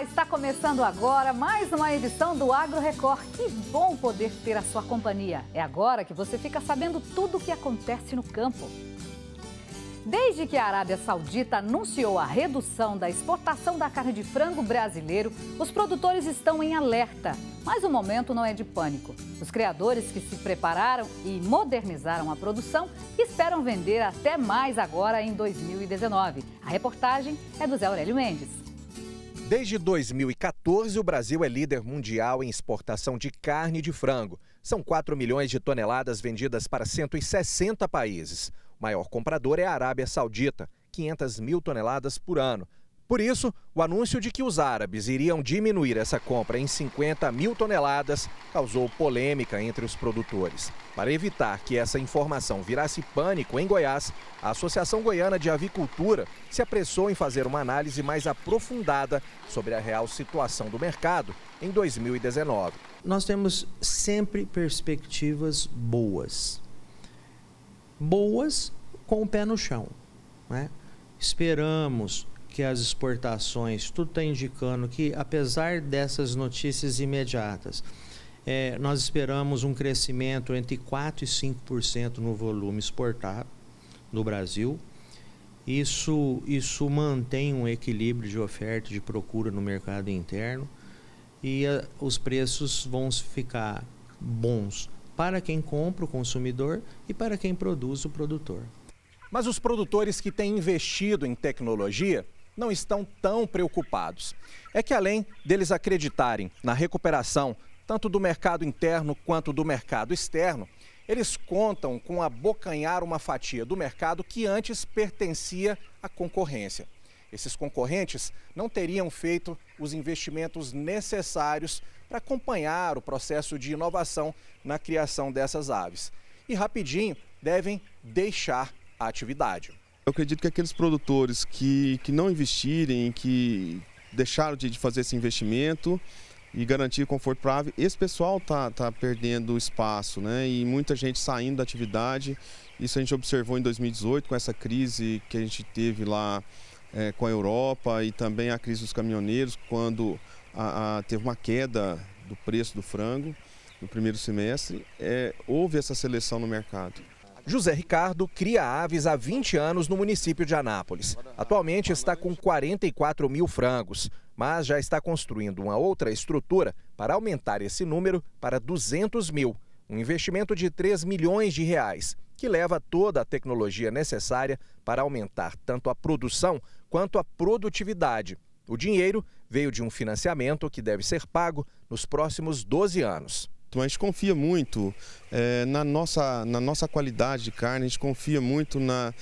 está começando agora mais uma edição do Agro Record. Que bom poder ter a sua companhia. É agora que você fica sabendo tudo o que acontece no campo. Desde que a Arábia Saudita anunciou a redução da exportação da carne de frango brasileiro, os produtores estão em alerta. Mas o momento não é de pânico. Os criadores que se prepararam e modernizaram a produção esperam vender até mais agora em 2019. A reportagem é do Zé Aurélio Mendes. Desde 2014, o Brasil é líder mundial em exportação de carne de frango. São 4 milhões de toneladas vendidas para 160 países. O maior comprador é a Arábia Saudita, 500 mil toneladas por ano. Por isso, o anúncio de que os árabes iriam diminuir essa compra em 50 mil toneladas causou polêmica entre os produtores. Para evitar que essa informação virasse pânico em Goiás, a Associação Goiana de Avicultura se apressou em fazer uma análise mais aprofundada sobre a real situação do mercado em 2019. Nós temos sempre perspectivas boas. Boas com o pé no chão, né? Esperamos que as exportações, tudo está indicando que, apesar dessas notícias imediatas, nós esperamos um crescimento entre 4% e 5% no volume exportado no Brasil. Isso mantém um equilíbrio de oferta e de procura no mercado interno e os preços vão ficar bons para quem compra, o consumidor, e para quem produz, o produtor. Mas os produtores que têm investido em tecnologia não estão tão preocupados. É que além deles acreditarem na recuperação tanto do mercado interno quanto do mercado externo, eles contam com abocanhar uma fatia do mercado que antes pertencia à concorrência. Esses concorrentes não teriam feito os investimentos necessários para acompanhar o processo de inovação na criação dessas aves. E rapidinho devem deixar a atividade. Eu acredito que aqueles produtores que não investirem, que deixaram de fazer esse investimento e garantir conforto para a ave, esse pessoal tá perdendo espaço, né? E muita gente saindo da atividade. Isso a gente observou em 2018 com essa crise que a gente teve lá com a Europa e também a crise dos caminhoneiros, quando teve uma queda do preço do frango no primeiro semestre. Houve essa seleção no mercado. José Ricardo cria aves há 20 anos no município de Anápolis. Atualmente está com 44 mil frangos, mas já está construindo uma outra estrutura para aumentar esse número para 200 mil. Um investimento de 3 milhões de reais, que leva toda a tecnologia necessária para aumentar tanto a produção quanto a produtividade. O dinheiro veio de um financiamento que deve ser pago nos próximos 12 anos. A gente confia muito na nossa qualidade de carne, a gente confia muito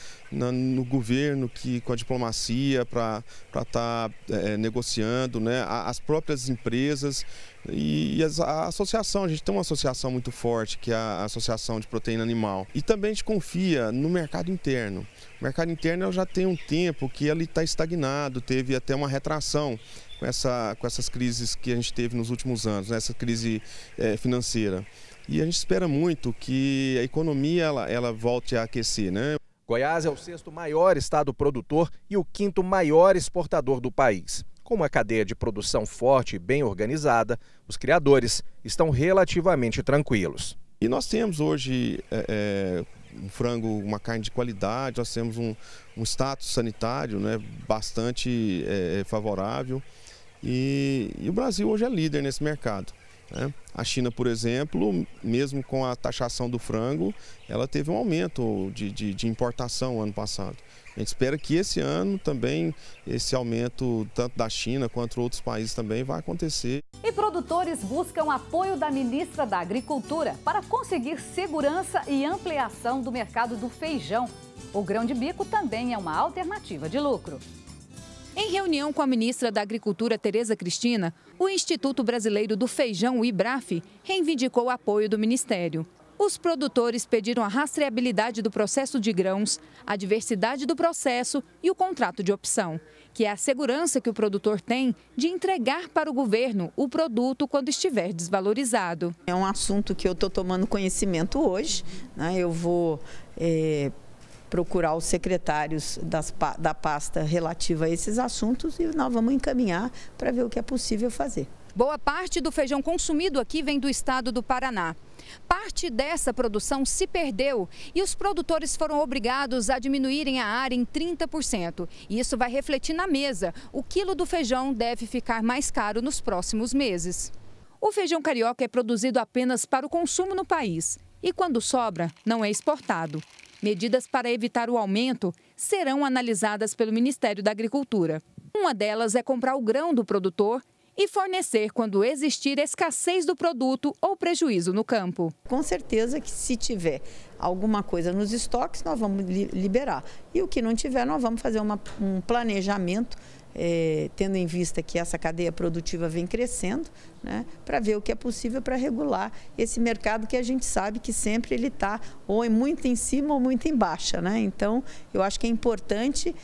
no governo, com a diplomacia para estar negociando, né? As próprias empresas e a associação. A gente tem uma associação muito forte, que é a Associação de Proteína Animal. E também a gente confia no mercado interno. O mercado interno já tem um tempo que ele está estagnado, teve até uma retração com essas crises que a gente teve nos últimos anos, né? Essa crise financeira. E a gente espera muito que a economia ela volte a aquecer, né? Goiás é o 6º maior estado produtor e o 5º maior exportador do país. Com uma cadeia de produção forte e bem organizada, os criadores estão relativamente tranquilos. E nós temos hoje um frango, uma carne de qualidade, nós temos um status sanitário, né, bastante favorável. E o Brasil hoje é líder nesse mercado, né? A China, por exemplo, mesmo com a taxação do frango, ela teve um aumento de importação ano passado. A gente espera que esse ano também esse aumento, tanto da China quanto outros países também, vai acontecer. E produtores buscam apoio da ministra da Agricultura para conseguir segurança e ampliação do mercado do feijão. O grão de bico também é uma alternativa de lucro. Em reunião com a ministra da Agricultura, Tereza Cristina, o Instituto Brasileiro do Feijão, o IBRAF, reivindicou o apoio do Ministério. Os produtores pediram a rastreabilidade do processo de grãos, a diversidade do processo e o contrato de opção, que é a segurança que o produtor tem de entregar para o governo o produto quando estiver desvalorizado. É um assunto que eu estou tomando conhecimento hoje, né? Eu vou procurar os secretários da pasta relativa a esses assuntos e nós vamos encaminhar para ver o que é possível fazer. Boa parte do feijão consumido aqui vem do estado do Paraná. Parte dessa produção se perdeu e os produtores foram obrigados a diminuírem a área em 30%. E isso vai refletir na mesa. O quilo do feijão deve ficar mais caro nos próximos meses. O feijão carioca é produzido apenas para o consumo no país e, quando sobra, não é exportado. Medidas para evitar o aumento serão analisadas pelo Ministério da Agricultura. Uma delas é comprar o grão do produtor e fornecer quando existir escassez do produto ou prejuízo no campo. Com certeza que se tiver alguma coisa nos estoques, nós vamos liberar. E o que não tiver, nós vamos fazer um planejamento, tendo em vista que essa cadeia produtiva vem crescendo, né, para ver o que é possível para regular esse mercado que a gente sabe que sempre ele está ou muito em cima ou muito em baixa, né? Então, eu acho que é importante,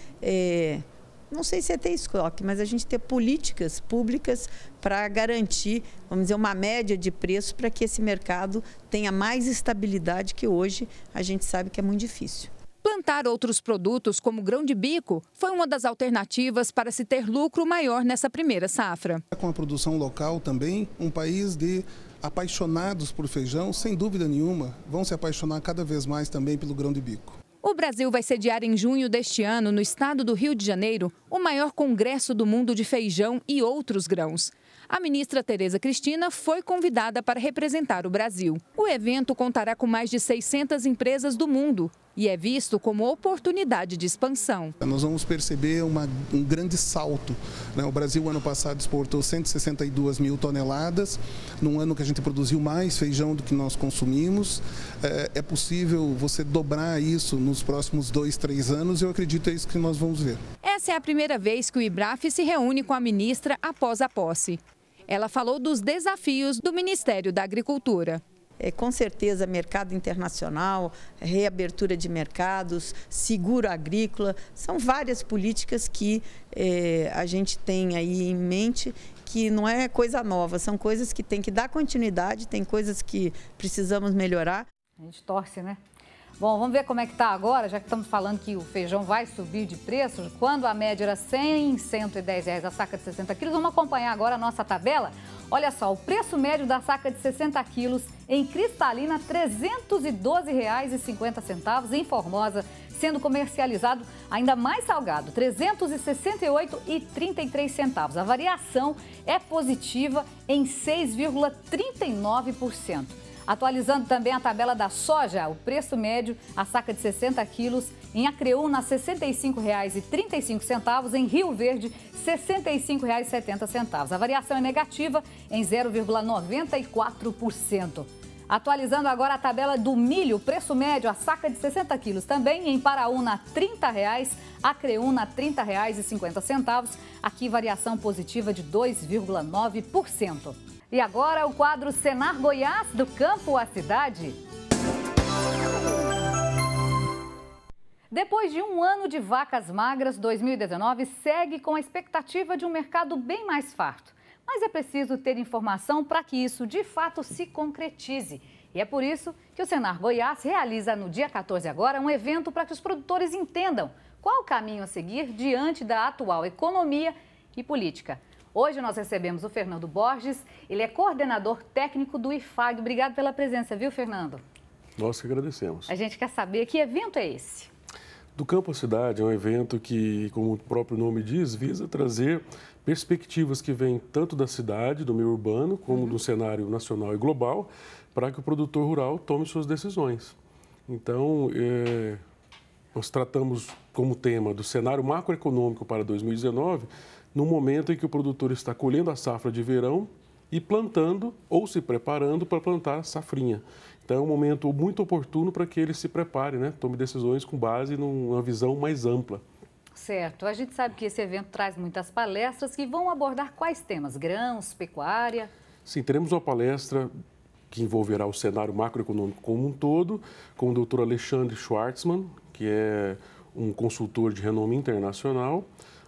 não sei se é ter estoque, mas a gente ter políticas públicas para garantir, vamos dizer, uma média de preço para que esse mercado tenha mais estabilidade, que hoje a gente sabe que é muito difícil. Plantar outros produtos, como grão de bico, foi uma das alternativas para se ter lucro maior nessa primeira safra. Com a produção local também, um país de apaixonados por feijão, sem dúvida nenhuma, vão se apaixonar cada vez mais também pelo grão de bico. O Brasil vai sediar em junho deste ano, no estado do Rio de Janeiro, o maior congresso do mundo de feijão e outros grãos. A ministra Tereza Cristina foi convidada para representar o Brasil. O evento contará com mais de 600 empresas do mundo e é visto como oportunidade de expansão. Nós vamos perceber um grande salto, né? O Brasil, ano passado, exportou 162 mil toneladas, num ano que a gente produziu mais feijão do que nós consumimos. É possível você dobrar isso nos próximos 2, 3 anos e eu acredito que é isso que nós vamos ver. Essa é a primeira vez que o IBRAF se reúne com a ministra após a posse. Ela falou dos desafios do Ministério da Agricultura. Com certeza, mercado internacional, reabertura de mercados, seguro agrícola, são várias políticas que a gente tem aí em mente, que não é coisa nova, são coisas que tem que dar continuidade, tem coisas que precisamos melhorar. A gente torce, né? Bom, vamos ver como é que está agora, já que estamos falando que o feijão vai subir de preço. Quando a média era R$ 110 a saca de 60 quilos, vamos acompanhar agora a nossa tabela. Olha só, o preço médio da saca de 60 quilos em Cristalina, R$ 312,50, em Formosa, sendo comercializado ainda mais salgado, R$ 368,33. A variação é positiva em 6,39%. Atualizando também a tabela da soja, o preço médio, a saca de 60 quilos, em Acreúna, R$ 65,35, em Rio Verde, R$ 65,70. A variação é negativa em 0,94%. Atualizando agora a tabela do milho, o preço médio, a saca de 60 quilos também, em Paraúna, R$ 30,00, Acreúna, R$ 30,50. Aqui, variação positiva de 2,9%. E agora o quadro Senar Goiás, do campo à cidade. Depois de um ano de vacas magras, 2019 segue com a expectativa de um mercado bem mais farto. Mas é preciso ter informação para que isso de fato se concretize. E é por isso que o Senar Goiás realiza no dia 14 agora um evento para que os produtores entendam qual o caminho a seguir diante da atual economia e política. Hoje nós recebemos o Fernando Borges, ele é coordenador técnico do IFAG. Obrigado pela presença, viu, Fernando? Nós que agradecemos. A gente quer saber que evento é esse? Do Campo à Cidade é um evento que, como o próprio nome diz, visa trazer perspectivas que vêm tanto da cidade, do meio urbano, como do cenário nacional e global, para que o produtor rural tome suas decisões. Então, nós tratamos como tema do cenário macroeconômico para 2019, no momento em que o produtor está colhendo a safra de verão e plantando ou se preparando para plantar a safrinha. Então é um momento muito oportuno para que ele se prepare, né? Tome decisões com base numa visão mais ampla. Certo. A gente sabe que esse evento traz muitas palestras que vão abordar quais temas? Grãos, pecuária? Sim, teremos uma palestra que envolverá o cenário macroeconômico como um todo, com o Dr. Alexandre Schwartzman, que é um consultor de renome internacional.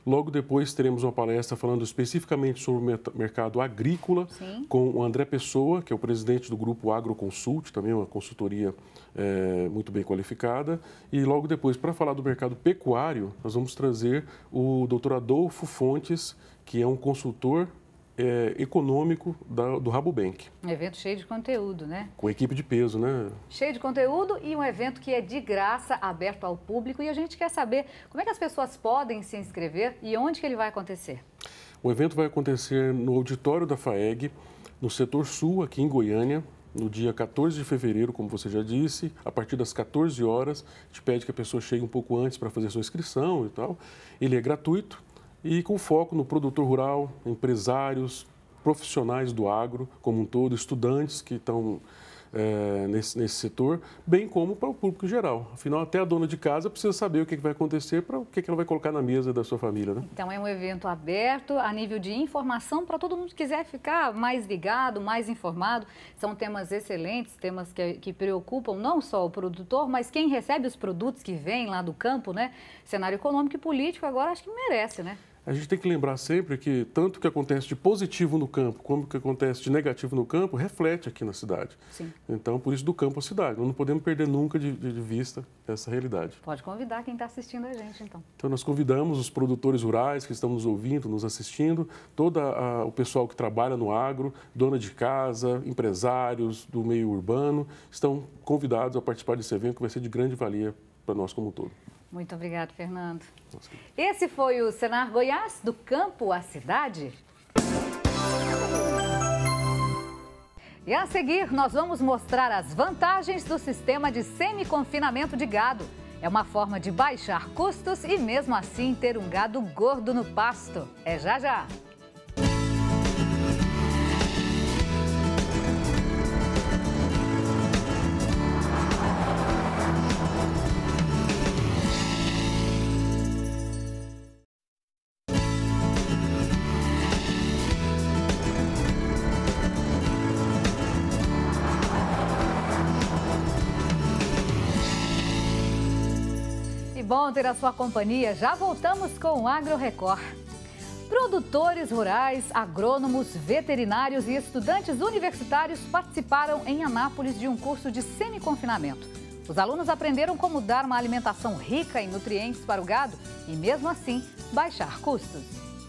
Logo depois teremos uma palestra falando especificamente sobre o mercado agrícola, sim, com o André Pessoa, que é o presidente do grupo Agroconsult, também uma consultoria muito bem qualificada. E logo depois, para falar do mercado pecuário, nós vamos trazer o Dr. Adolfo Fontes, que é um consultor econômico do Rabobank. Um evento cheio de conteúdo, né? Com equipe de peso, né? Cheio de conteúdo e um evento que é de graça, aberto ao público. E a gente quer saber como é que as pessoas podem se inscrever e onde que ele vai acontecer. O evento vai acontecer no auditório da FAEG, no setor sul, aqui em Goiânia, no dia 14 de fevereiro, como você já disse, a partir das 14 horas. A gente pede que a pessoa chegue um pouco antes para fazer sua inscrição e tal. Ele é gratuito. E com foco no produtor rural, empresários, profissionais do agro como um todo, estudantes que estão nesse setor, bem como para o público geral. Afinal, até a dona de casa precisa saber o que vai acontecer, para o que ela vai colocar na mesa da sua família, né? Então, é um evento aberto a nível de informação para todo mundo que quiser ficar mais ligado, mais informado. São temas excelentes, temas que preocupam não só o produtor, mas quem recebe os produtos que vêm lá do campo, né? Cenário econômico e político agora acho que merece, né? A gente tem que lembrar sempre que tanto o que acontece de positivo no campo como o que acontece de negativo no campo reflete aqui na cidade. Sim. Então, por isso, do campo à cidade. Nós não podemos perder nunca de vista essa realidade. Pode convidar quem está assistindo a gente, então. Então, nós convidamos os produtores rurais que estão nos ouvindo, nos assistindo, todo o pessoal que trabalha no agro, dona de casa, empresários do meio urbano, estão convidados a participar desse evento que vai ser de grande valia para nós como um todo. Muito obrigado, Fernando. Esse foi o Senar Goiás, do campo à cidade. E a seguir, nós vamos mostrar as vantagens do sistema de semi-confinamento de gado. É uma forma de baixar custos e, mesmo assim, ter um gado gordo no pasto. É já já! Bom ter a sua companhia. Já voltamos com o Agro Record. Produtores rurais, agrônomos, veterinários e estudantes universitários participaram em Anápolis de um curso de semi-confinamento. Os alunos aprenderam como dar uma alimentação rica em nutrientes para o gado e, mesmo assim, baixar custos.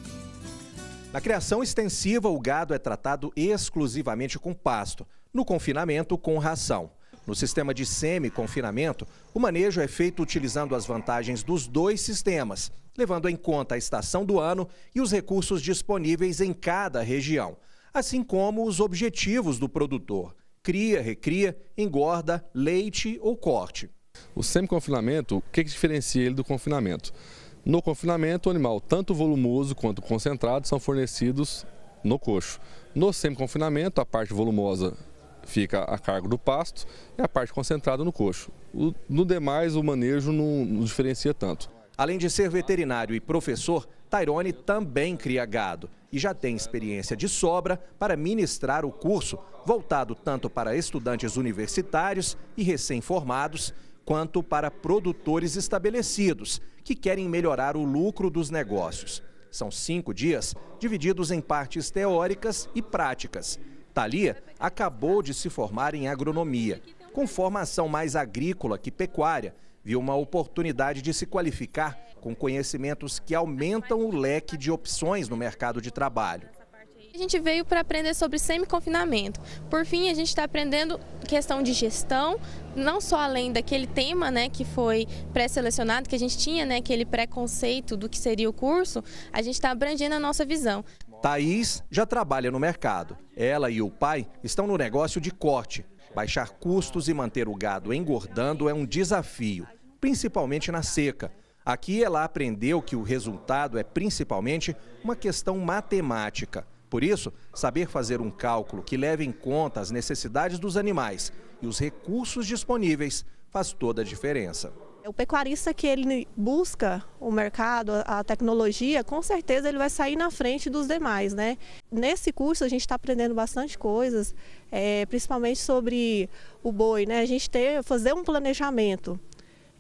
Na criação extensiva, o gado é tratado exclusivamente com pasto. No confinamento, com ração. No sistema de semi-confinamento, o manejo é feito utilizando as vantagens dos dois sistemas, levando em conta a estação do ano e os recursos disponíveis em cada região, assim como os objetivos do produtor: cria, recria, engorda, leite ou corte. O semi-confinamento, o que diferencia ele do confinamento? No confinamento, o animal, tanto volumoso quanto concentrado, são fornecidos no coxo. No semi-confinamento, a parte volumosa fica a cargo do pasto e a parte concentrada no coxo. No demais, o manejo não diferencia tanto. Além de ser veterinário e professor, Tairone também cria gado e já tem experiência de sobra para ministrar o curso, voltado tanto para estudantes universitários e recém-formados, quanto para produtores estabelecidos, que querem melhorar o lucro dos negócios. São 5 dias, divididos em partes teóricas e práticas. Thalia acabou de se formar em agronomia. Com formação mais agrícola que pecuária, viu uma oportunidade de se qualificar com conhecimentos que aumentam o leque de opções no mercado de trabalho. A gente veio para aprender sobre semi-confinamento. Por fim, a gente está aprendendo questão de gestão, não só além daquele tema, né, que foi pré-selecionado, que a gente tinha, né, aquele preconceito do que seria o curso, a gente está abrangendo a nossa visão. Thaís já trabalha no mercado. Ela e o pai estão no negócio de corte. Baixar custos e manter o gado engordando é um desafio, principalmente na seca. Aqui ela aprendeu que o resultado é principalmente uma questão matemática. Por isso, saber fazer um cálculo que leve em conta as necessidades dos animais e os recursos disponíveis faz toda a diferença. O pecuarista que ele busca o mercado, a tecnologia, com certeza ele vai sair na frente dos demais, né? Nesse curso a gente está aprendendo bastante coisas, principalmente sobre o boi, né? A gente fazer um planejamento.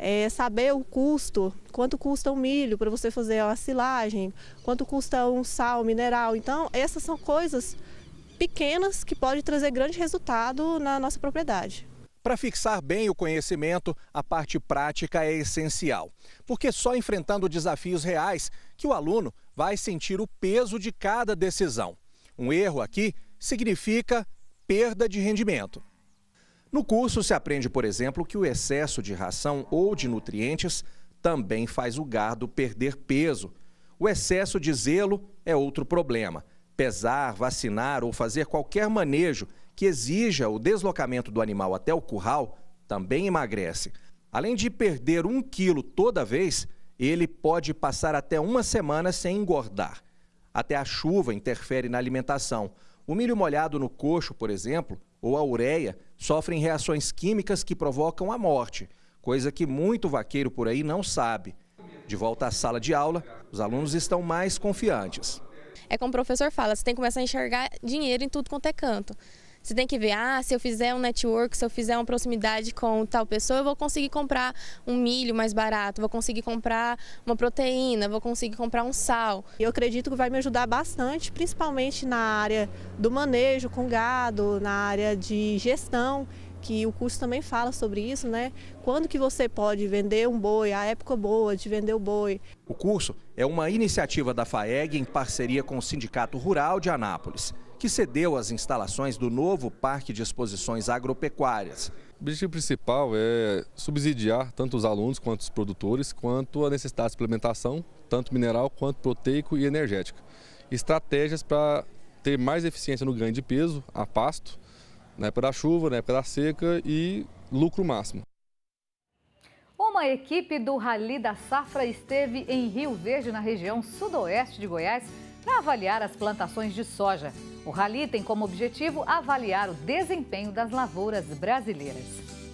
saber o custo, quanto custa um milho para você fazer a silagem, quanto custa um sal mineral. Então, essas são coisas pequenas que podem trazer grande resultado na nossa propriedade. Para fixar bem o conhecimento, a parte prática é essencial, porque só enfrentando desafios reais que o aluno vai sentir o peso de cada decisão. Um erro aqui significa perda de rendimento. No curso se aprende, por exemplo, que o excesso de ração ou de nutrientes também faz o gado perder peso. O excesso de zelo é outro problema. Pesar, vacinar ou fazer qualquer manejo que exija o deslocamento do animal até o curral também emagrece. Além de perder 1 quilo toda vez, ele pode passar até 1 semana sem engordar. Até a chuva interfere na alimentação. O milho molhado no coxo, por exemplo, ou a ureia, sofrem reações químicas que provocam a morte, coisa que muito vaqueiro por aí não sabe. De volta à sala de aula, os alunos estão mais confiantes. É como o professor fala, você tem que começar a enxergar dinheiro em tudo quanto é canto. Você tem que ver, se eu fizer um network, se eu fizer uma proximidade com tal pessoa, eu vou conseguir comprar um milho mais barato, vou conseguir comprar uma proteína, vou conseguir comprar um sal. Eu acredito que vai me ajudar bastante, principalmente na área do manejo com gado, na área de gestão, que o curso também fala sobre isso, né? Quando que você pode vender um boi, a época boa de vender o boi. O curso é uma iniciativa da FAEG em parceria com o Sindicato Rural de Anápolis, que cedeu as instalações do novo Parque de Exposições Agropecuárias. O objetivo principal é subsidiar tanto os alunos quanto os produtores, quanto a necessidade de suplementação, tanto mineral quanto proteico e energética. Estratégias para ter mais eficiência no ganho de peso, a pasto, na época da chuva, na época da seca e lucro máximo. Uma equipe do Rally da Safra esteve em Rio Verde, na região sudoeste de Goiás, para avaliar as plantações de soja. O Rally tem como objetivo avaliar o desempenho das lavouras brasileiras.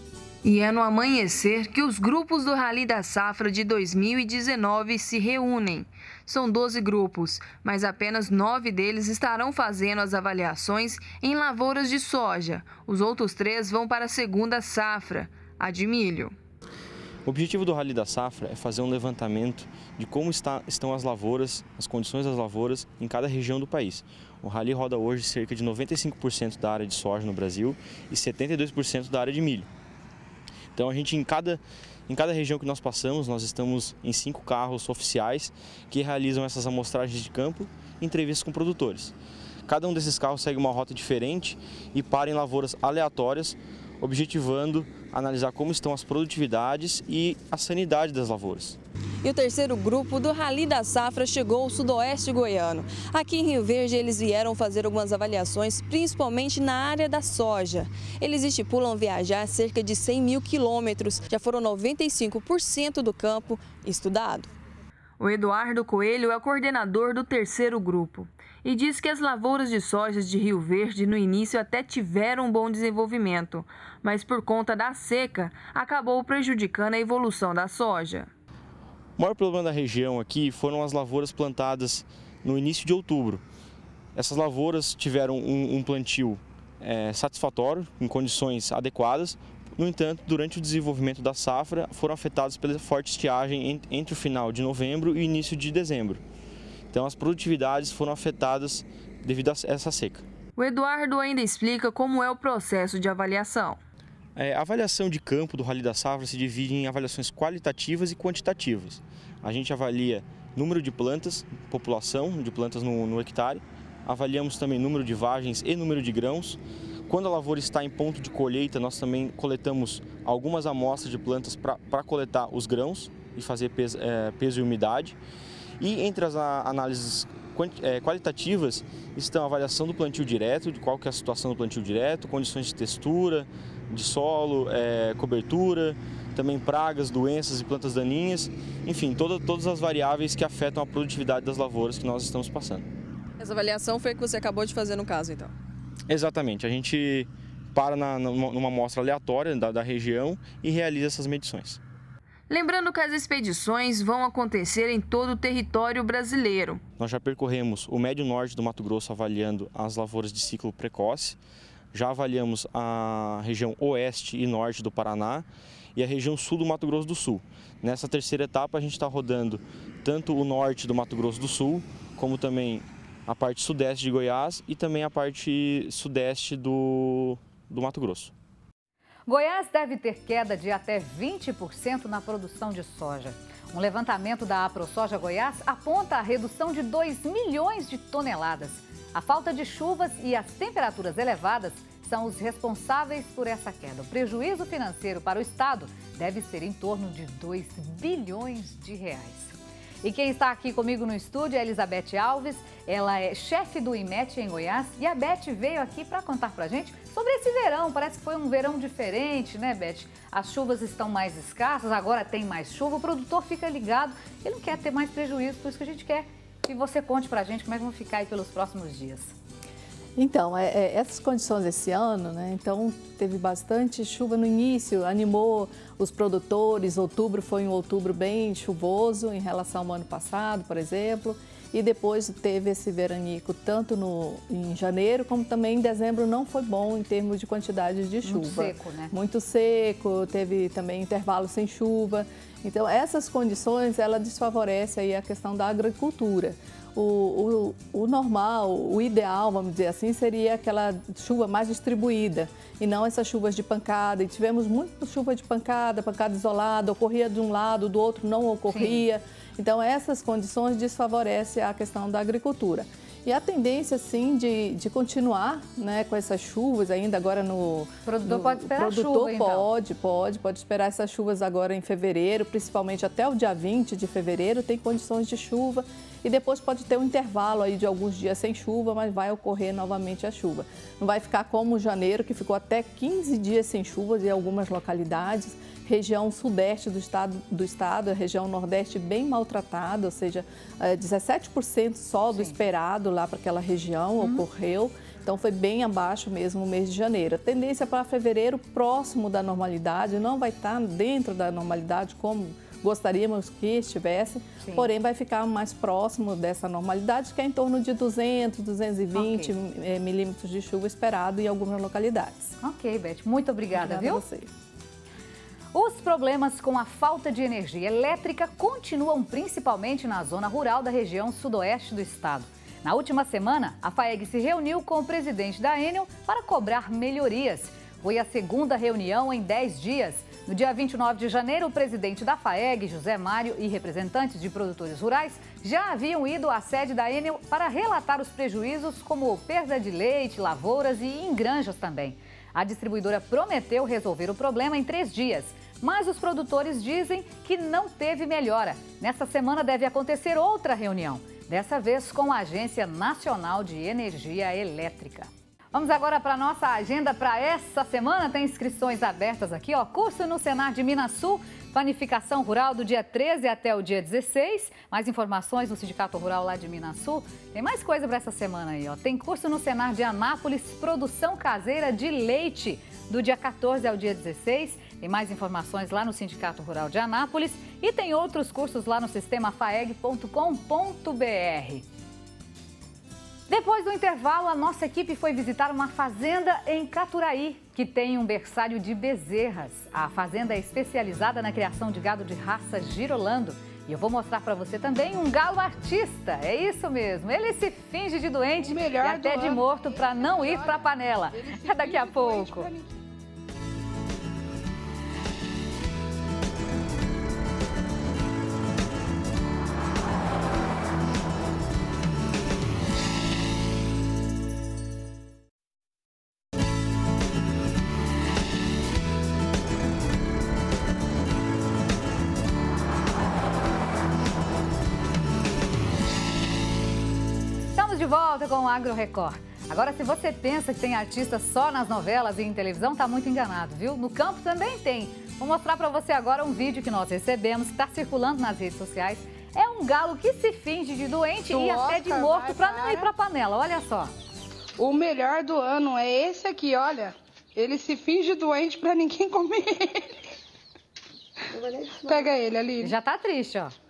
E é no amanhecer que os grupos do Rally da Safra de 2019 se reúnem. São 12 grupos, mas apenas 9 deles estarão fazendo as avaliações em lavouras de soja. Os outros 3 vão para a segunda safra, a de milho. O objetivo do Rally da Safra é fazer um levantamento de como estão as lavouras, as condições das lavouras em cada região do país. O Rally roda hoje cerca de 95% da área de soja no Brasil e 72% da área de milho. Então a gente em cada região que nós passamos, nós estamos em 5 carros oficiais que realizam essas amostragens de campo e entrevistas com produtores. Cada um desses carros segue uma rota diferente e para em lavouras aleatórias, objetivando analisar como estão as produtividades e a sanidade das lavouras. E o terceiro grupo do Rally da Safra chegou ao sudoeste goiano. Aqui em Rio Verde eles vieram fazer algumas avaliações, principalmente na área da soja. Eles estipulam viajar cerca de 100 mil quilômetros, já foram 95% do campo estudado. O Eduardo Coelho é o coordenador do terceiro grupo e diz que as lavouras de soja de Rio Verde no início até tiveram um bom desenvolvimento, mas por conta da seca acabou prejudicando a evolução da soja. O maior problema da região aqui foram as lavouras plantadas no início de outubro. Essas lavouras tiveram um plantio satisfatório, em condições adequadas. No entanto, durante o desenvolvimento da safra, foram afetadas pela forte estiagem entre o final de novembro e o início de dezembro. Então, as produtividades foram afetadas devido a essa seca. O Eduardo ainda explica como é o processo de avaliação. A avaliação de campo do Rally da Safra se divide em avaliações qualitativas e quantitativas. A gente avalia número de plantas, população de plantas no hectare, avaliamos também número de vagens e número de grãos. Quando a lavoura está em ponto de colheita, nós também coletamos algumas amostras de plantas para coletar os grãos e fazer peso e umidade. E entre as análises qualitativas estão a avaliação do plantio direto, de qual que é a situação do plantio direto, condições de textura, de solo, cobertura, também pragas, doenças e plantas daninhas, enfim, todas as variáveis que afetam a produtividade das lavouras que nós estamos passando. Essa avaliação foi a que você acabou de fazer no caso, então? Exatamente, a gente para numa amostra aleatória da região e realiza essas medições. Lembrando que as expedições vão acontecer em todo o território brasileiro. Nós já percorremos o médio norte do Mato Grosso avaliando as lavouras de ciclo precoce, já avaliamos a região oeste e norte do Paraná e a região sul do Mato Grosso do Sul. Nessa terceira etapa, a gente está rodando tanto o norte do Mato Grosso do Sul, como também a parte sudeste de Goiás e também a parte sudeste do Mato Grosso. Goiás deve ter queda de até 20% na produção de soja. Um levantamento da AproSoja Goiás aponta a redução de 2 milhões de toneladas. A falta de chuvas e as temperaturas elevadas são os responsáveis por essa queda. O prejuízo financeiro para o estado deve ser em torno de 2 bilhões de reais. E quem está aqui comigo no estúdio é a Elizabeth Alves. Ela é chefe do IMET em Goiás. E a Beth veio aqui para contar para a gente sobre esse verão. Parece que foi um verão diferente, né, Beth? As chuvas estão mais escassas, agora tem mais chuva. O produtor fica ligado, ele não quer ter mais prejuízo, por isso que a gente quer que você conte para a gente como é que vão ficar aí pelos próximos dias. Então, essas condições esse ano, né? Então, teve bastante chuva no início, animou os produtores. Outubro foi um outubro bem chuvoso em relação ao ano passado, por exemplo. E depois teve esse veranico tanto em janeiro, como também em dezembro não foi bom em termos de quantidade de chuva. Muito seco, né? Muito seco, teve também intervalo sem chuva. Então, essas condições, ela desfavorece aí a questão da agricultura. O normal, o ideal, vamos dizer assim, seria aquela chuva mais distribuída e não essas chuvas de pancada. E tivemos muita chuva de pancada isolada, ocorria de um lado, do outro não ocorria. Sim. Então, essas condições desfavorecem a questão da agricultura. E a tendência, sim, de continuar, né, com essas chuvas ainda agora no... O produtor pode esperar a chuva, então? Pode esperar essas chuvas agora em fevereiro, principalmente até o dia 20 de fevereiro, tem condições de chuva. E depois pode ter um intervalo aí de alguns dias sem chuva, mas vai ocorrer novamente a chuva. Não vai ficar como janeiro, que ficou até 15 dias sem chuvas em algumas localidades. Região sudeste do estado, a região nordeste bem maltratada, ou seja, 17% só do esperado lá para aquela região ocorreu. Então, foi bem abaixo mesmo o mês de janeiro. A tendência para fevereiro, próximo da normalidade, não vai estar dentro da normalidade como gostaríamos que estivesse, sim, porém vai ficar mais próximo dessa normalidade, que é em torno de 200, 220 milímetros de chuva esperado em algumas localidades. Ok, Beth, muito obrigada, viu? A você. Os problemas com a falta de energia elétrica continuam principalmente na zona rural da região sudoeste do estado. Na última semana, a FAEG se reuniu com o presidente da Enel para cobrar melhorias. Foi a segunda reunião em 10 dias. No dia 29 de janeiro, o presidente da FAEG, José Mário, e representantes de produtores rurais já haviam ido à sede da Enel para relatar os prejuízos, como perda de leite, lavouras e em granjas também. A distribuidora prometeu resolver o problema em 3 dias, mas os produtores dizem que não teve melhora. Nesta semana deve acontecer outra reunião, dessa vez com a Agência Nacional de Energia Elétrica. Vamos agora para a nossa agenda para essa semana. Tem inscrições abertas aqui, ó. Curso no Senar de Minas Sul, Planificação Rural do dia 13 até o dia 16. Mais informações no Sindicato Rural lá de Minas Sul. Tem mais coisa para essa semana aí, ó. Tem curso no Senar de Anápolis, Produção Caseira de Leite, do dia 14 ao dia 16. Tem mais informações lá no Sindicato Rural de Anápolis. E tem outros cursos lá no sistema faeg.com.br. Depois do intervalo, a nossa equipe foi visitar uma fazenda em Caturaí, que tem um berçário de bezerras. A fazenda é especializada na criação de gado de raça Girolando. E eu vou mostrar para você também um galo artista. É isso mesmo, ele se finge de doente e até de morto para não ir para a panela. É daqui a pouco. De volta com o Agro Record. Agora, se você pensa que tem artista só nas novelas e em televisão, tá muito enganado, viu? No campo também tem. Vou mostrar para você agora um vídeo que nós recebemos, que está circulando nas redes sociais. É um galo que se finge de doente e até de morto para não ir para a panela. Olha só. O melhor do ano é esse aqui, olha. Ele se finge doente para ninguém comer ele. Pega ele ali. Já tá triste, ó.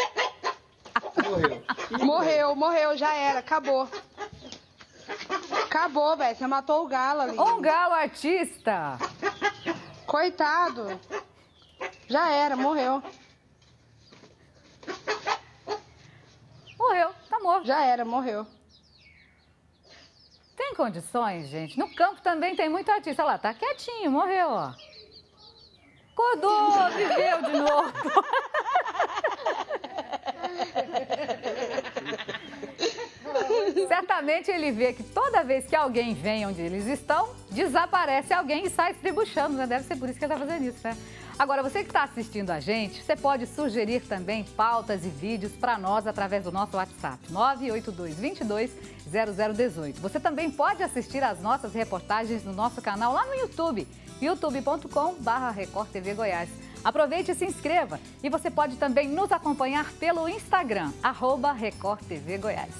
Morreu, já era, acabou. Acabou, velho. Você matou o galo ali. Um galo artista. Coitado. Já era, morreu. Morreu, tá morto. Já era, morreu. Tem condições, gente? No campo também tem muito artista. Olha lá, tá quietinho, morreu, ó. Acordou, viveu de novo. Certamente ele vê que toda vez que alguém vem onde eles estão, desaparece alguém e sai se debuxando, né? Deve ser por isso que ele tá fazendo isso, né? Agora, você que está assistindo a gente, você pode sugerir também pautas e vídeos para nós através do nosso WhatsApp, 982220018. Você também pode assistir às nossas reportagens no nosso canal lá no YouTube, youtube.com/Record TV Goiás. Aproveite e se inscreva. E você pode também nos acompanhar pelo Instagram, @Record TV Goiás.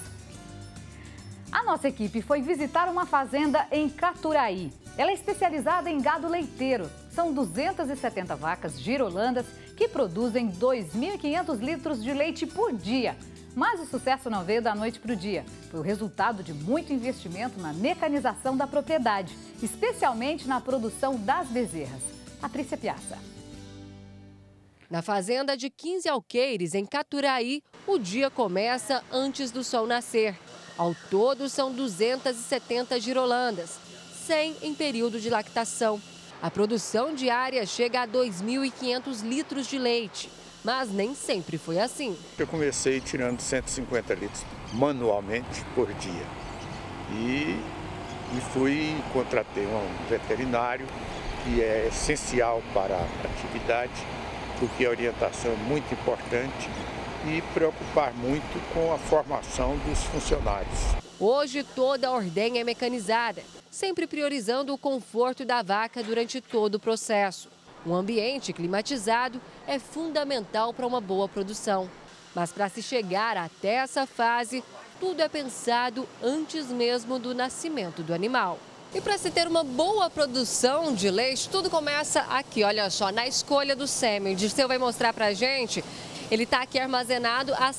A nossa equipe foi visitar uma fazenda em Caturaí. Ela é especializada em gado leiteiro. São 270 vacas girolandas que produzem 2.500 litros de leite por dia. Mas o sucesso não veio da noite para o dia. Foi o resultado de muito investimento na mecanização da propriedade, especialmente na produção das bezerras. Patrícia Piazza. Na fazenda de 15 alqueires, em Caturaí, o dia começa antes do sol nascer. Ao todo, são 270 girolandas, 100 em período de lactação. A produção diária chega a 2.500 litros de leite, mas nem sempre foi assim. Eu comecei tirando 150 litros manualmente por dia e contratei um veterinário que é essencial para a atividade, porque a orientação é muito importante e preocupar muito com a formação dos funcionários. Hoje toda a ordenha é mecanizada, sempre priorizando o conforto da vaca durante todo o processo. Um ambiente climatizado é fundamental para uma boa produção. Mas para se chegar até essa fase, tudo é pensado antes mesmo do nascimento do animal. E para se ter uma boa produção de leite, tudo começa aqui, olha só, na escolha do sêmen. O Dirceu vai mostrar para a gente. Ele está aqui armazenado a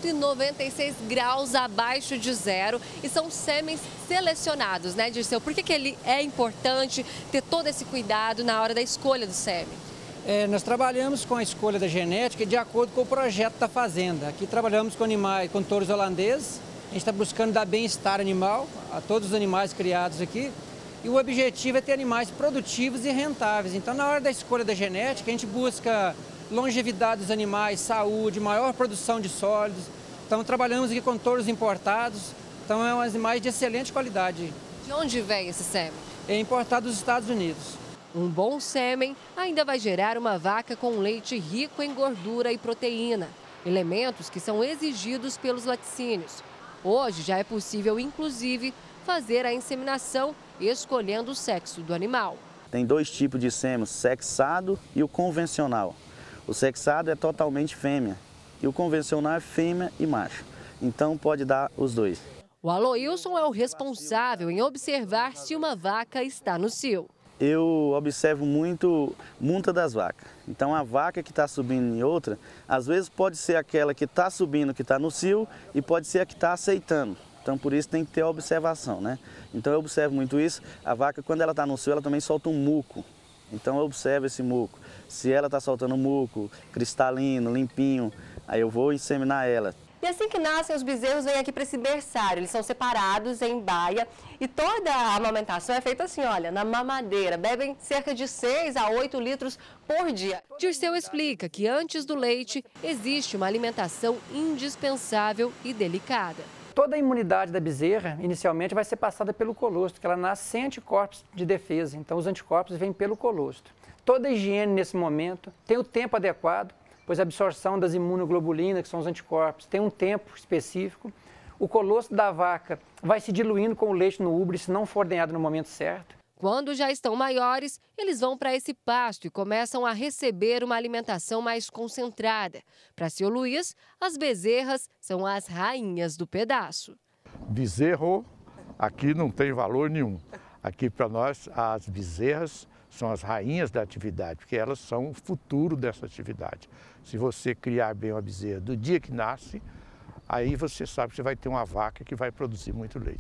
196 graus abaixo de zero e são sêmens selecionados, né, Dirceu? Por que ele é importante ter todo esse cuidado na hora da escolha do sêmen? Nós trabalhamos com a escolha da genética de acordo com o projeto da fazenda. Aqui trabalhamos com animais, com touros holandeses. A gente está buscando dar bem-estar animal a todos os animais criados aqui. E o objetivo é ter animais produtivos e rentáveis. Então, na hora da escolha da genética, a gente busca longevidade dos animais, saúde, maior produção de sólidos. Então, trabalhamos aqui com touros importados. Então, é um animais de excelente qualidade. De onde vem esse sêmen? É importado dos Estados Unidos. Um bom sêmen ainda vai gerar uma vaca com leite rico em gordura e proteína, elementos que são exigidos pelos laticínios. Hoje já é possível, inclusive, fazer a inseminação escolhendo o sexo do animal. Tem dois tipos de sêmen, o sexado e o convencional. O sexado é totalmente fêmea e o convencional é fêmea e macho. Então pode dar os dois. O Aloilson é o responsável em observar se uma vaca está no cio. Eu observo muito munta das vacas. Então a vaca que está subindo em outra, às vezes pode ser aquela que está subindo, que está no cio, e pode ser a que está aceitando. Então por isso tem que ter a observação, né? Então eu observo muito isso. A vaca, quando ela está no cio, ela também solta um muco. Então eu observo esse muco. Se ela está soltando muco, cristalino, limpinho, aí eu vou inseminar ela. E assim que nascem, os bezerros vêm aqui para esse berçário. Eles são separados em baia e toda a amamentação é feita assim, olha, na mamadeira. Bebem cerca de 6 a 8 litros por dia. Dirceu explica que antes do leite existe uma alimentação indispensável e delicada. Toda a imunidade da bezerra, inicialmente, vai ser passada pelo colostro, que ela nasce sem anticorpos de defesa. Então, os anticorpos vêm pelo colostro. Toda a higiene nesse momento tem o tempo adequado, pois a absorção das imunoglobulinas, que são os anticorpos, tem um tempo específico. O colostro da vaca vai se diluindo com o leite no úbere se não for ordenhado no momento certo. Quando já estão maiores, eles vão para esse pasto e começam a receber uma alimentação mais concentrada. Para seu Luiz, as bezerras são as rainhas do pedaço. Bezerro aqui não tem valor nenhum. Aqui para nós as bezerras são as rainhas da atividade, porque elas são o futuro dessa atividade. Se você criar bem uma bezerra do dia que nasce, aí você sabe que você vai ter uma vaca que vai produzir muito leite.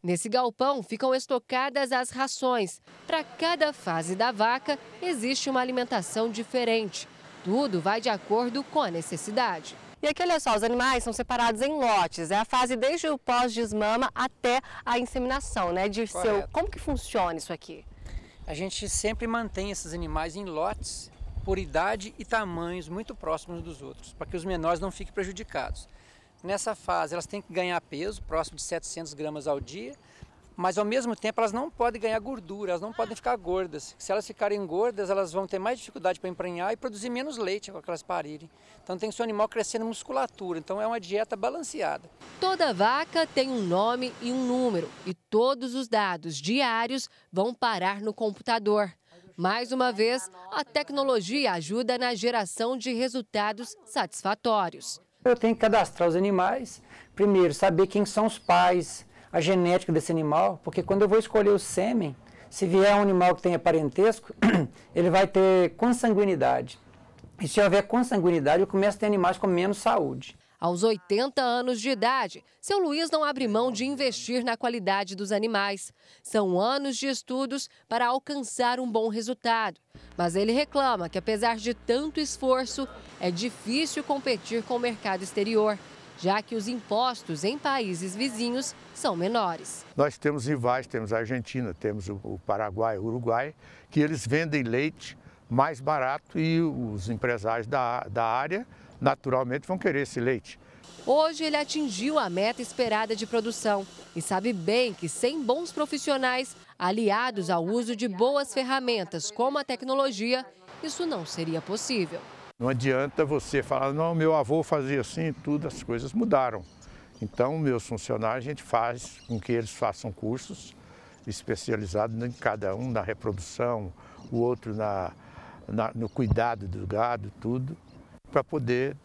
Nesse galpão ficam estocadas as rações. Para cada fase da vaca, existe uma alimentação diferente. Tudo vai de acordo com a necessidade. E aqui, olha só, os animais são separados em lotes. É a fase desde o pós-desmama até a inseminação, né, Dirceu? Como que funciona isso aqui? A gente sempre mantém esses animais em lotes por idade e tamanhos muito próximos uns dos outros, para que os menores não fiquem prejudicados. Nessa fase, elas têm que ganhar peso, próximo de 700 gramas ao dia, mas ao mesmo tempo elas não podem ganhar gordura, elas não podem ficar gordas. Se elas ficarem gordas, elas vão ter mais dificuldade para emprenhar e produzir menos leite com que elas parirem. Então tem que ser um animal crescendo musculatura, então é uma dieta balanceada. Toda vaca tem um nome e um número e todos os dados diários vão parar no computador. Mais uma vez, a tecnologia ajuda na geração de resultados satisfatórios. Eu tenho que cadastrar os animais, primeiro saber quem são os pais, a genética desse animal, porque quando eu vou escolher o sêmen, se vier um animal que tenha parentesco, ele vai ter consanguinidade. E se houver consanguinidade, eu começo a ter animais com menos saúde. Aos 80 anos de idade, seu Luiz não abre mão de investir na qualidade dos animais. São anos de estudos para alcançar um bom resultado. Mas ele reclama que, apesar de tanto esforço, é difícil competir com o mercado exterior, já que os impostos em países vizinhos são menores. Nós temos rivais, temos a Argentina, temos o Paraguai, o Uruguai, que eles vendem leite mais barato e os empresários da área naturalmente vão querer esse leite. Hoje ele atingiu a meta esperada de produção e sabe bem que sem bons profissionais, aliados ao uso de boas ferramentas como a tecnologia, isso não seria possível. Não adianta você falar, não, meu avô fazia assim, tudo, as coisas mudaram. Então, meus funcionários, a gente faz com que eles façam cursos especializados em cada um, na reprodução, o outro no cuidado do gado, tudo, para poder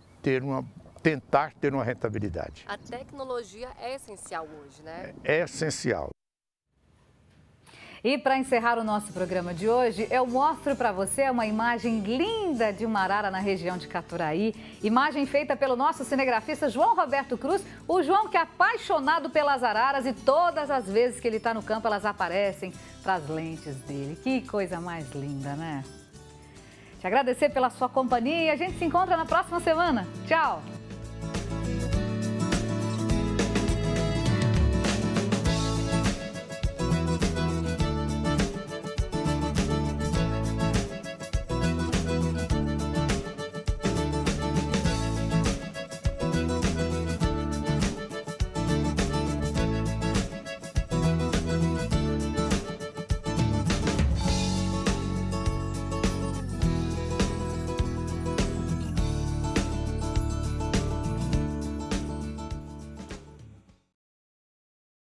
tentar ter uma rentabilidade. A tecnologia é essencial hoje, né? É essencial. E para encerrar o nosso programa de hoje, eu mostro para você uma imagem linda de uma arara na região de Caturaí. Imagem feita pelo nosso cinegrafista João Roberto Cruz. O João que é apaixonado pelas araras e todas as vezes que ele está no campo, elas aparecem para as lentes dele. Que coisa mais linda, né? Te agradecer pela sua companhia e a gente se encontra na próxima semana. Tchau!